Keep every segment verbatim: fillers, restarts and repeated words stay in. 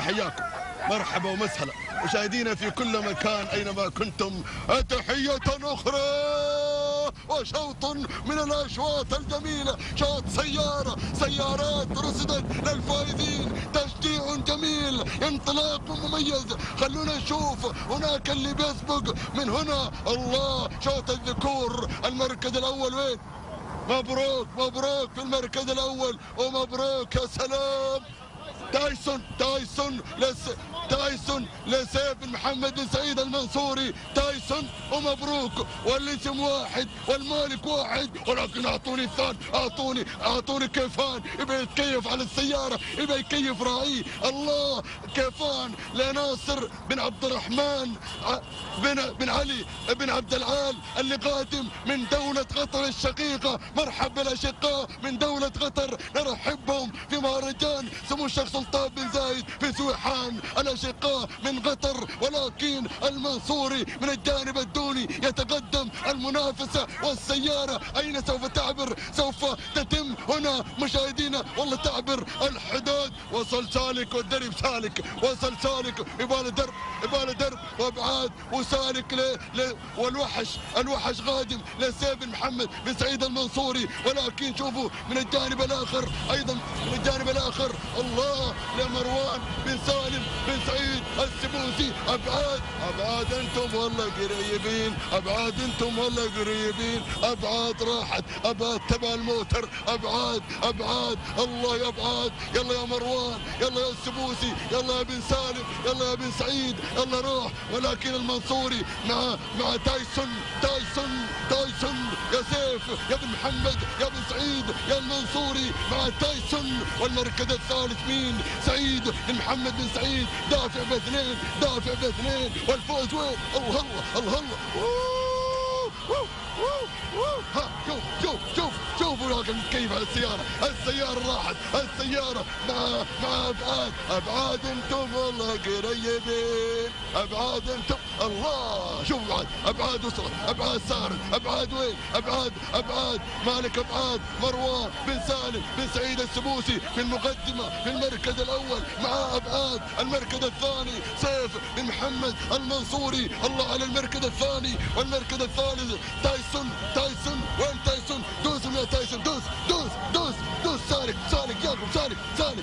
حياكم، مرحبا ومسهلا مشاهدينا في كل مكان أينما كنتم. تحية أخرى وشوط من الأشواط الجميلة، شوط سيارة سيارات رصدت للفائزين، تشجيع جميل، انطلاق مميز. خلونا نشوف هناك اللي بيسبق من هنا. الله، شوط الذكور المركز الأول وين؟ مبروك مبروك في المركز الأول، ومبروك يا سلام. تايسون تايسون لس تايسون لسيف بن محمد بن سعيد المنصوري. تايسون ومبروك، والاسم واحد والمالك واحد، ولكن اعطوني الثاني، اعطوني اعطوني كيفان يبي يتكيف على السياره، يبي يكيف راعيه. الله، كيفان لناصر بن عبد الرحمن بن بن علي بن عبد العال اللي قادم من دوله قطر الشقيقه. مرحبا بالاشقاء من دوله قطر، نرحبهم في مهرجان سمو الشيخ سلطان بن زايد في سويحان. الاشقاء من قطر، ولكن المنصوري من الجانب الدوني يتقدم. المنافسه والسياره اين سوف تعبر؟ سوف تتم هنا مشاهدينا، والله تعبر الحدود. وصل سالك والدرب سالك، وصل سالك، يباله درب يباله درب وابعاد وسالك ل... ل... والوحش الوحش قادم لسيف بن محمد بن سعيد المنصوري. ولكن شوفوا من الجانب الاخر ايضا، من الجانب الاخر الله لمروان بن سالم بن سعيد السبوسي. ابعاد ابعاد انتم والله قريبين، ابعاد انتم والله قريبين. ابعاد راحت، ابعاد تبع الموتر، ابعاد ابعاد. الله يا ابعاد، يلا يا مروان، يلا يا السبوسي، يلا يا بن سالم، يلا يا بن سعيد، يلا روح. ولكن المنصوري مع مع تايسون تايسون تايسون يا سيف يا بن محمد يا بن سعيد يا المنصوري مع تايسون. والمركز الثالث مين؟ سعيد بن محمد بن سعيد، دافع باثنين، دافع باثنين. والفوز وين؟ الله الله الله. ها شوف شوف شوف شوفوا لكن كيف على السيارة، السيارة راحت، السيارة مع مع ابعاد، ابعاد انتم والله قريبين، ابعاد انتم. الله، شوف ابعاد، ابعاد وصلت، ابعاد سارت، ابعاد وين؟ ابعاد ابعاد مالك ابعاد مروان بن سالم بن سعيد السبوسي في المقدمة في المركز الاول مع ابعاد. المركز الثاني سيف بن محمد المنصوري. الله على المركز الثاني. والمركز الثالث تايسون تايسون وين تايسون؟ دوس يا تايسون، دوس دوس دوس دوس. سالك سالك ياكم سالك سالك.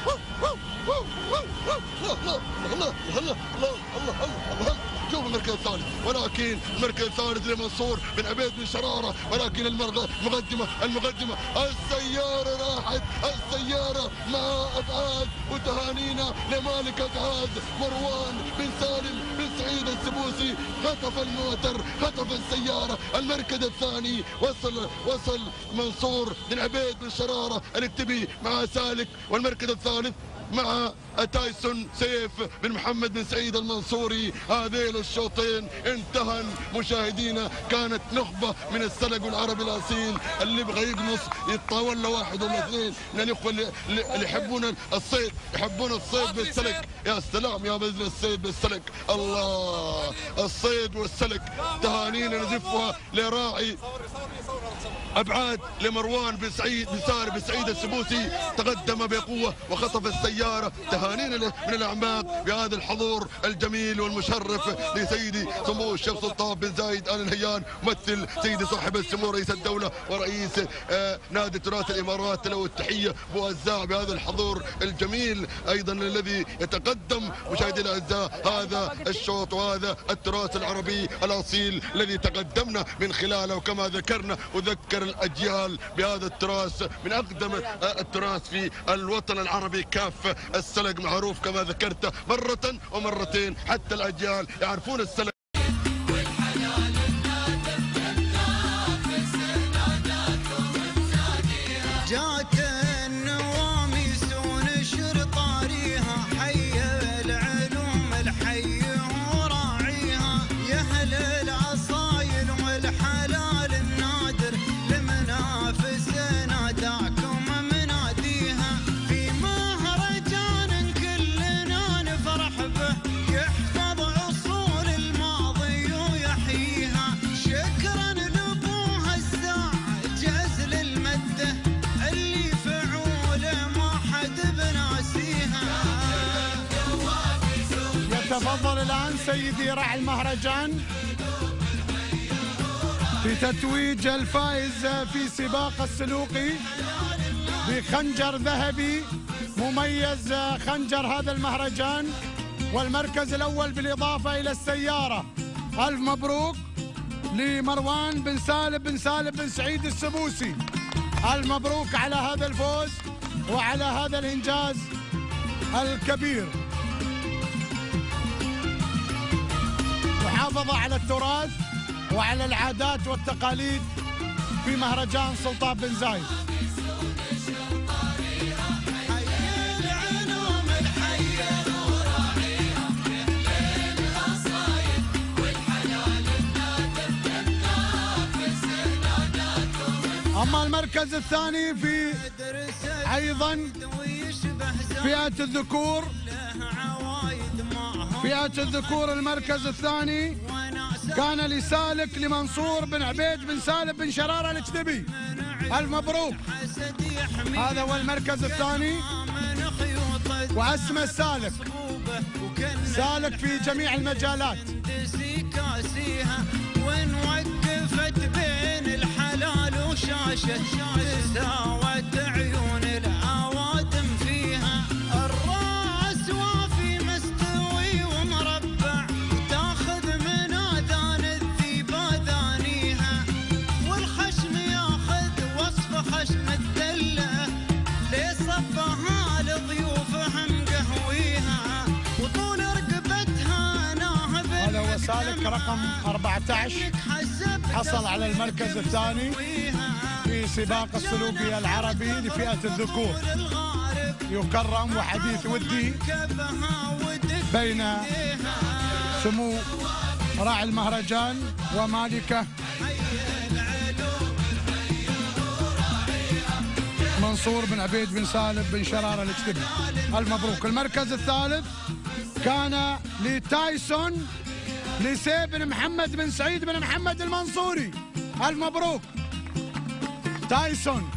الله الله الله الله الله الله. شوف المركز الثالث، ولكن المركز الثالث لمنصور بن عبيد بن شراره. ولكن المقدمه المقدمه السياره راحت، السياره مع ابعاد. وتهانينا لمالك ابعاد مروان بن سالم بن سعيد السبوسي. خطف الموتر، خطف السياره. المركز الثاني وصل وصل منصور بن عبيد بن شراره الاكتبي مع سالك. والمركز الثالث مع تايسون سيف بن محمد بن سعيد المنصوري. هذين الشوطين انتهن مشاهدينا. كانت نخبة من السلق والعربي الاصيل اللي يبغى يقنص يتطاول له واحد ولا اثنين من الاخوه اللي, اللي يحبون الصيد، يحبون الصيد بالسلق. يا سلام يا بزن الصيد بالسلق. الله، الصيد والسلق. تهانينا نزفها لراعي ابعاد لمروان بن سعيد بن سالم بن سعيد السبوسي. تقدم بقوه وخطف السياره. تهانينا من الاعماق بهذا الحضور الجميل والمشرف لسيدي سمو الشيخ سلطان بن زايد ال نهيان، ممثل سيدي صاحب السمو رئيس الدوله ورئيس آه نادي تراث الامارات. له التحيه موزعه بهذا الحضور الجميل ايضا الذي يتقدم مشاهدينا الاعزاء هذا الشوط وهذا التراث العربي الاصيل الذي تقدمنا من خلاله. وكما ذكرنا وذكر الاجيال بهذا التراث من اقدم التراث في الوطن العربي كافه. السلق معروف كما ذكرت مره ومرتين، حتى الاجيال يعرفون السلق. جات النواميس ونشر طاريها، حي العلوم الحي وراعيها، يا اهل العصايل والحلال النادر، لمنافسنا دعكم مناديها، في مهرجان كلنا نفرح به، يحفظ اصول المال يتفضل الآن سيدي راعي المهرجان بتتويج الفائز في سباق السلوقي بخنجر ذهبي مميز، خنجر هذا المهرجان، والمركز الأول بالإضافة إلى السيارة. ألف مبروك لمروان بن سالم بن سالم بن سعيد السبوسي، ألف مبروك على هذا الفوز وعلى هذا الإنجاز الكبير. محافظة على التراث وعلى العادات والتقاليد في مهرجان سلطان بن زايد. أما المركز الثاني في أيضا فئة الذكور، فئة الذكور المركز الثاني كان لسالك لمنصور بن عبيد بن سالم بن شرارة الكتبي، ألف مبروك. هذا هو المركز الثاني، واسمه سالك، سالك في جميع المجالات. وين وقفت بين الحلال وشاشة تساوت عيون العوادم فيها، الراس وافي مستوي ومربع تاخذ من اذان الذيب اذانيها، والخشم ياخذ وصف خشم الدله لصفها لضيوفهم قهويها، وطول رقبتها ناهب. هذا هو سالك رقم أربعة عشر، حصل على المركز الثاني في سباق السلوقي العربي لفئة الذكور. يكرم وحديث ودي بين سمو راعي المهرجان ومالكه منصور بن عبيد بن سالم بن شرارة الكتبي، المبروك. المركز الثالث كان لتايسون لسي بن محمد بن سعيد بن محمد المنصوري، المبروك تايسون.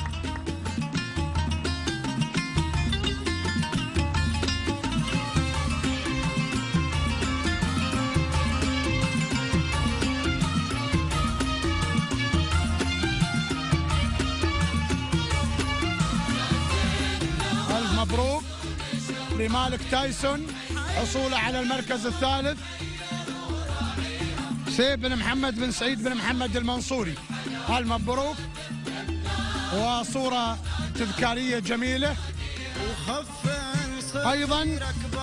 ألف مبروك لمالك تايسون حصوله على المركز الثالث، سيف بن محمد بن سعيد بن محمد المنصوري، المبروك. وصورة تذكارية جميلة أيضا